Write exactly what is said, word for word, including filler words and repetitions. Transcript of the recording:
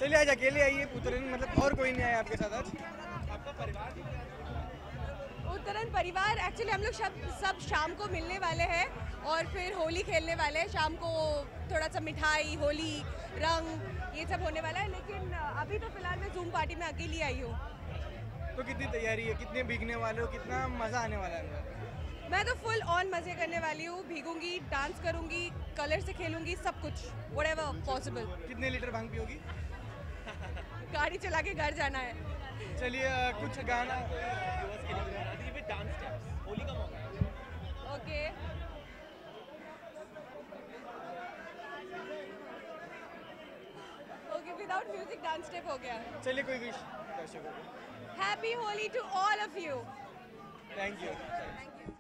चलिए आज अकेले आइए उतरन, मतलब और कोई नहीं आया आपके साथ आज? आपका परिवार उत्तरायण परिवार एक्चुअली हम लोग सब सब शाम को मिलने वाले हैं और फिर होली खेलने वाले हैं शाम को। थोड़ा सा मिठाई, होली, रंग, ये सब होने वाला है। लेकिन अभी तो फिलहाल मैं जूम पार्टी में अकेली आई हूँ। तो कितनी तैयारी है, कितने भीगने वाले हो, कितना मज़ा आने वाला है? मैं तो फुल ऑन मजे करने वाली हूँ। भीगूंगी, डांस करूंगी, कलर से खेलूंगी, सब कुछ व्हाटएवर पॉसिबल। कितने लीटर भांग पियोगी? गाड़ी चला के घर जाना है। चलिए कुछ गाना डांस स्टेप्स, होली का मौका है। Okay okay without music dance step हो गया। चलिए कोई विश दर्शकों को। Happy Holi to all of you. Thank you. Thank you.